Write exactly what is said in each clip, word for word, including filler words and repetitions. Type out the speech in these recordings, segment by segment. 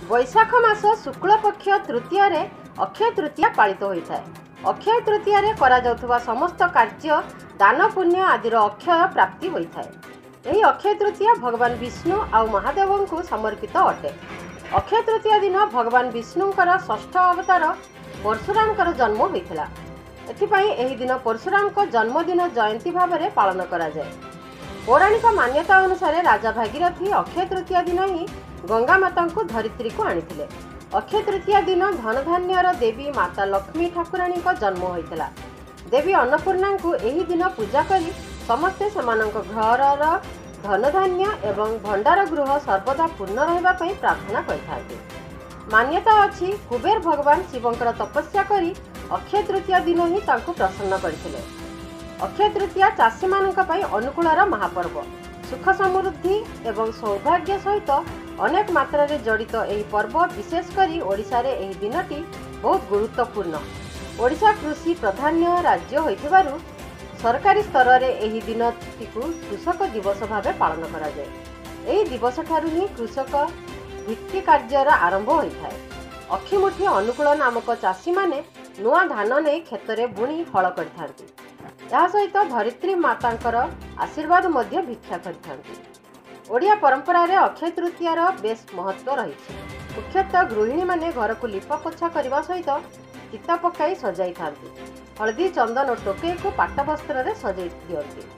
वैशाख मास शुक्ल पक्ष तृतीय रे अक्षय तृतीया पालित होता है। अक्षय तृतीया रे करा जाउथुबा समस्त कार्य दान पुण्य आदि अक्षय प्राप्ति होता है। यही अक्षय तृतीया भगवान विष्णु और महादेव को समर्पित अटे। अक्षय तृतीया दिन भगवान विष्णुंकर षष्ठ अवतार परशुराम जन्म होता। एथिपाई एही दिन परशुराम को जन्मदिन जयंती भाव में पालन करा जाए। पौराणिक मान्यता अनुसार राजा भागीरथी अक्षय तृतीया दिन ही गंगा माता को धरित्री को आनी। अक्षय तृतीया दिन धन धान्यर देवी माता लक्ष्मी ठाकुराणी का जन्म होता। देवी अन्नपूर्णा को एही दिन पूजा करी समस्ते सेमानक घरर धन धान्य एवं भंडार गृह सर्वदा पूर्ण रहिबा पई प्रार्थना करथाନ୍ତି। मान्यता अछि कुबेर भगवान शिवंकर तपस्या करी अक्षय तृतीया दिन ही तांको प्रसन्न करथिले। अक्षय तृतीया चाषी मानक पई अनुकूलर महापर्व। सुख समृद्धि एवं सौभाग्य सहित अनेक मात्रा रे जड़ित एही पर्व विशेष करी ओडिशा रे एही दिनटी बहुत गुरुत्वपूर्ण। ओडिशा कृषि प्रधान्य राज्य होइथिबारु सरकारी स्तर रे एही दिनटीकु कृषक दिवस भावे पालन करा जाय। एही दिवस ठारु ही कृषक भित्ति कार्यर आरंभ होता है। अक्षिमुठी अनुकूल नामक चाषी माने नुआ धान नहीं खेत में बुणी हल करथांती। यह सहित धरित्री मातांकर आशीर्वाद मध्य भिक्षा करथांती। ओडिया परंपरा रे अक्षय तृतीयार बेस महत्व रही। मुख्यतः गृहिणी माने घर को लिपा पोछा करने सहित चिता पकाई सजाई थांती। हलदी चंदन और टोके को पाट वस्त्र रे सजाई दियंती।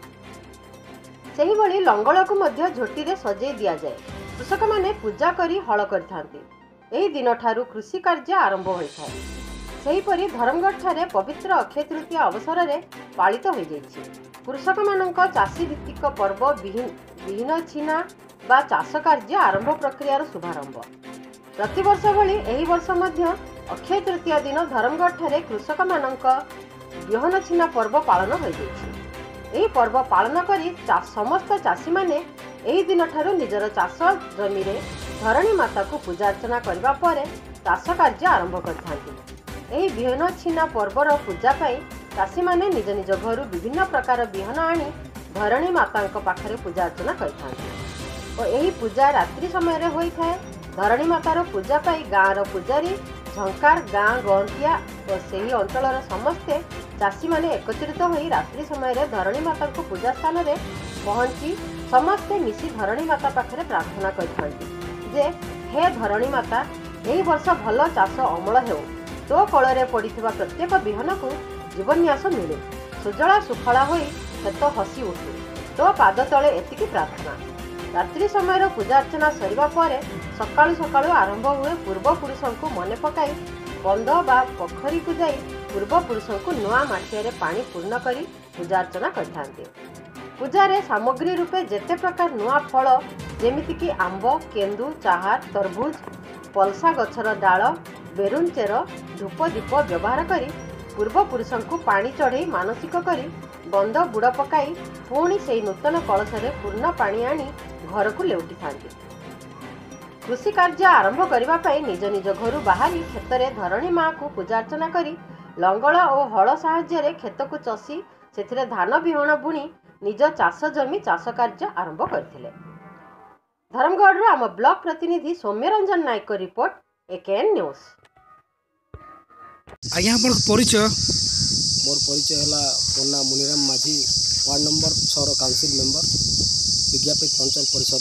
सेही भली लंगल को मध्य झोटी रे सजाई दिया जाए। कृषक माने पूजा करी हल करथांती। एही दिन ठारू कृषि कार्य आरंभ होता है। सेहीपरि धर्मगढ़ ठारे पवित्र अक्षय तृतीया अवसर में पालित हो जाइछि। कृषक मानक चाषी भित्तिक पर्व विहीन छिना बा चाष कार्य आरंभ प्रक्रियार शुभारंभ। प्रतिवर्ष भली एही वर्ष मध्य अक्षय तृतीया दिन धर्मगढ़ ठारे कृषक मानक विहन छिना पर्व पालन हो जाइछि। एही पर्व पालन करी समस्त चाषी माने एही दिन ठारू निजर चाष जमी रे धरणी माता को पूजा अर्चना करबा परे चाष कार्य आरंभ करथांती। एही बिहन छिना पर्वर पूजा पाई चाषी माने निज निज घर विभिन्न प्रकार बिहन आनी धरणी माता पाखरे पूजा अर्चना करथांती। और एही पूजा रात्रि समय रे होई थाए। धरणी मातार पूजा पाई गाँवर पूजारी झंकार गाँ गंतिया और सही अंचलर समस्ते चाषी माने एकत्रित होई रात्रि समय रे धरणी माता को पूजा स्थान रे पहुंची समस्ते मिसी धरणी माता पाखरे प्रार्थना करथांती जे हे धरणी माता एही वर्ष भल चाष अमल हेउ। तो कଳରେ पड़िथिबा प्रत्येक बिहन को जीवन्यास मिलू। सुजला सुफला होई खेत हसी उठू। तो पाद तले एतिकी प्रार्थना। रात्रि समय पूजा अर्चना सरिबा परे सकाळु सकाळु आरंभ हुए पूर्वपुरुषों को मन पकाई बंध बा पोखरी को जाई पूर्वपुरुषों को नुआ माटिया पानी पूर्ण करी पूजा अर्चना करथांती। पूजा सामग्री रूपे जेते प्रकार नुआ फल जेमितिकी आंब केंदु चाहार तरबुज पलसा गछर डाल बेरुन चेर धूप दीप व्यवहार करी पूर्वपुरुषों को पानी चढ़ई मानसिक करी बंद बुड़ पकाई पुणी से नूतन कलशरे पूर्ण पानी आनी घर को लेउटी थांती। कृषि कार्य आरंभ करने निज निज घर बाहरी खेत में धरणी माँ को पूजा अर्चना करी लंगल और हल साहाय्य खेत को चषी से धान बिहन बुणी निज चाष जमी चाष कार्य आरंभ करथिले। धर्मगढ़ आम ब्लॉक प्रतिनिधि Soumya Ranjan Nayak report AKN news. आज्ञा आप परिचय मोर परिचय है पन्ना मुनिराम माझी वार्ड नंबर छर काउंसिल मेंबर विज्ञापित अंचल परिषद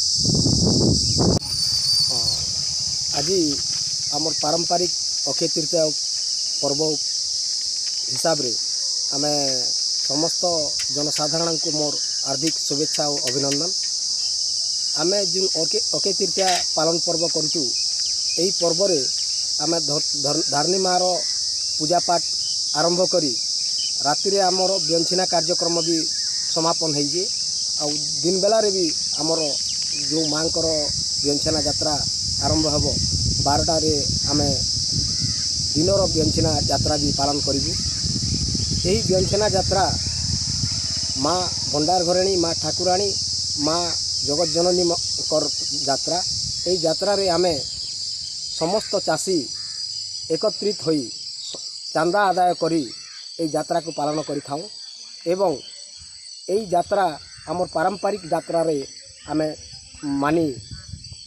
आज आम पारंपरिक अक्षय तृतीया पर्व हिसाब रे आमे समस्त जनसाधारण को मोर हार्दिक शुभेच्छा और अभिनंदन। आमे जो अक्षय तृतीया पालन पर्व करूँ यही पर्व रे आमे धारणी माँ पूजा पाठ आरंभ करी राति रे आमर व्यंछिना कार्यक्रम भी समापन हो दिन बेला रे भी आमर जो माँ व्यंछना यात्रा आरंभ हम बारटा रे आमे दिनर व्यंछना यात्रा भी पालन करूँ। यही व्यंछना यात्रा माँ भंडार घरेणी माँ ठाकुराणी माँ जगत जननी यात्रा यही यात्रा रे आमे समस्त चाषी एकत्रित होई चांदा आदाय करी ए यात्रा को पालन करि थाउ एवं एई यात्रा आमर पारंपरिक यात्रा रे आमे मानी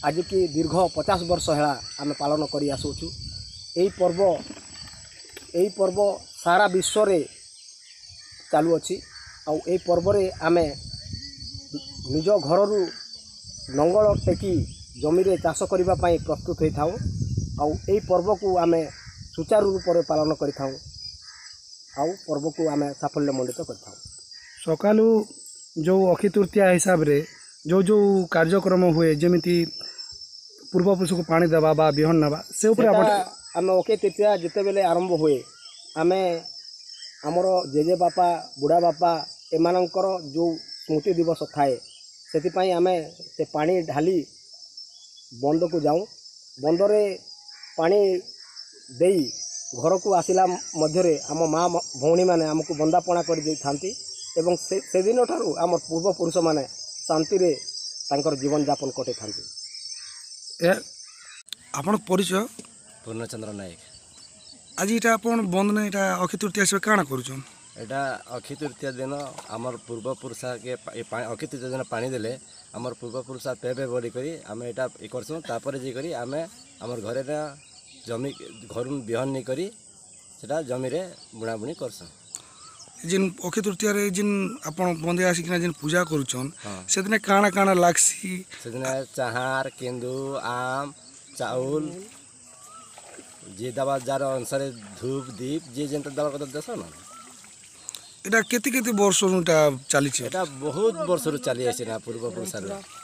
आज की दीर्घ पचास वर्ष है आम पालन कर आसुचु। यही पर्व यही पर्व सारा विश्व रे चालू अच्छी। आ यही पर्व रे आमे निज घर नंगल टेकी जमी रे चाष करबा पई प्रस्तुत होई थाउ। आ यही पर्व को आमे सुचारू रूप से पालन करिथाउ। आ पर्व को आमे साफल्यमंडित करिथाउ। सकालू जो अक्षय तृतीया हिसाब रे जो जो कार्यक्रम हुए जमीती पूर्वपुरुष को पानी देवा बा बिहन नेबा से ऊपर आम अक्षय तृतीया जिते बेले आरंभ हुए आमे आमर जेजे बापा बुढ़ा बापा एमानंकर जो स्मृति दिवस थाए से आमे से पानी ढाली बंद को जाऊँ। बंदरे पानी देई घर को आसिला मध्यरे आम माँ भौणी माने आमको बंदापना कर दे थांती एवं से, से दिन ठारू आम पूर्वपुरुष माने शांति रे तांकर जीवन यापन कटे थांती। आपण परिचय पूर्णचंद्र नायक। आज इटा आपण बंद ने इटा अक्षय तृतीया से काना करूछन? एटा अक्षय तृतीया दिन आमर पूर्वपुरुष के अक्षय तृतीया दिन पानी देले आमर पूर्वपुरुष पे पे बड़ी करी आम एटा करसुँ। तापर जे करी आमे आमर घरे ना जमी घर बिहन नहीं करी सेटा जमी रे बुଣା बुणी करसुँ। जिन अक्षय तृतीया रे जिन आपण बंदे आसी किना जिन पूजा करूछन से दिन काना काना लागसी? से दिन चाहार केंदू आम चाउल जे दबा जार अनुसार धूप दीप जे जेनता दबा कत दस ना। एटा केते केते वर्ष नुटा चली छे? एटा बहुत वर्ष चली आसी ना पूर्वपुरुष।